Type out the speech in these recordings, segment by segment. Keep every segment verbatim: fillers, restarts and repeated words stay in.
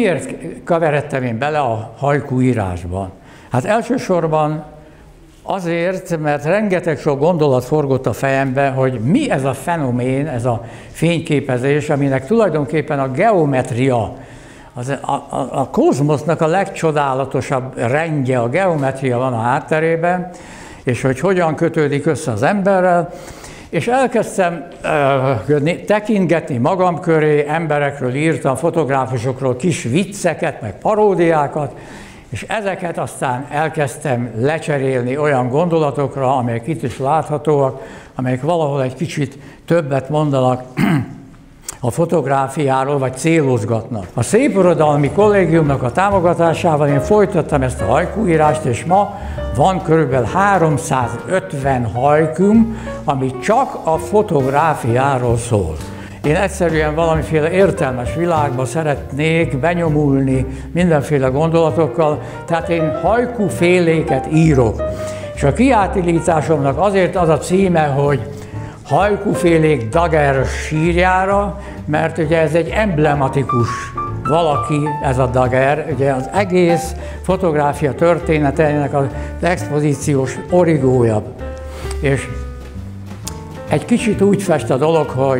miért keveredtem én bele a haiku írásban? Hát elsősorban azért, mert rengeteg sok gondolat forgott a fejembe, hogy mi ez a fenomén, ez a fényképezés, aminek tulajdonképpen a geometria, az, a, a, a kozmosznak a legcsodálatosabb rendje, a geometria van a hátterében, és hogy hogyan kötődik össze az emberrel, és elkezdtem uh, tekintgetni magam köré, emberekről írtam, fotográfusokról kis vicceket, meg paródiákat, és ezeket aztán elkezdtem lecserélni olyan gondolatokra, amelyek itt is láthatóak, amelyek valahol egy kicsit többet mondanak a fotográfiáról, vagy célozgatnak. A Szépirodalmi Kollégiumnak a támogatásával én folytattam ezt a haiku-írást, és ma van körülbelül háromszázötven haikum, ami csak a fotográfiáról szól. Én egyszerűen valamiféle értelmes világba szeretnék benyomulni mindenféle gondolatokkal, tehát én haiku-féléket írok. És a kiállításomnak azért az a címe, hogy Haiku-félék Daguerre sírjára, mert ugye ez egy emblematikus valaki, ez a Daguerre, ugye az egész fotográfia történetének az expozíciós origója. És egy kicsit úgy fest a dolog, hogy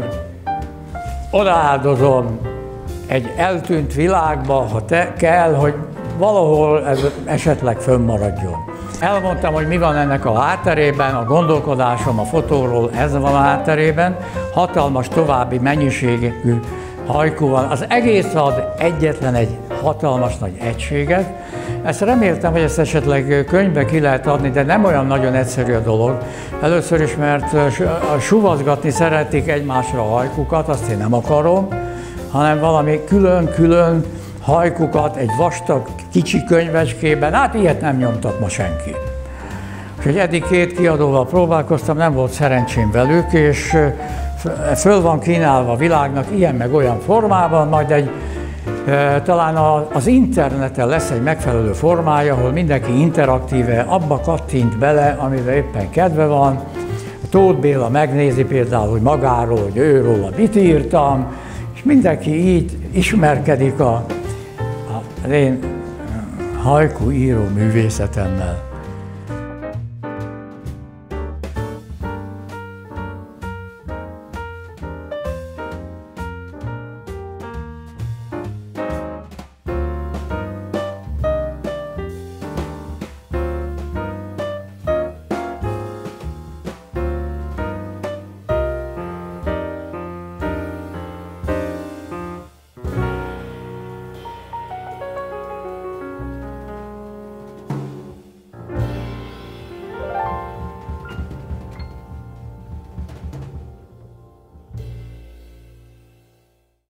odaáldozom egy eltűnt világba, ha te kell, hogy valahol ez esetleg fönnmaradjon. Elmondtam, hogy mi van ennek a hátterében, a gondolkodásom a fotóról, ez van a hátterében, hatalmas további mennyiségű haiku van. Az egész ad egyetlen egy hatalmas nagy egységet. Ezt reméltem, hogy ezt esetleg könyvbe ki lehet adni, de nem olyan nagyon egyszerű a dolog. Először is, mert suvazgatni szeretik egymásra a haikukat, azt én nem akarom, hanem valami külön-külön haikukat egy vastag, kicsi könyvecskében, hát ilyet nem nyomtat ma senki. Úgyhogy eddig két kiadóval próbálkoztam, nem volt szerencsém velük, és föl van kínálva a világnak ilyen meg olyan formában, majd egy, talán az interneten lesz egy megfelelő formája, ahol mindenki interaktíve abba kattint bele, amivel éppen kedve van. Tóth Béla megnézi például, hogy magáról, hogy őról mit írtam, és mindenki így ismerkedik a, a én haiku író művészetemmel.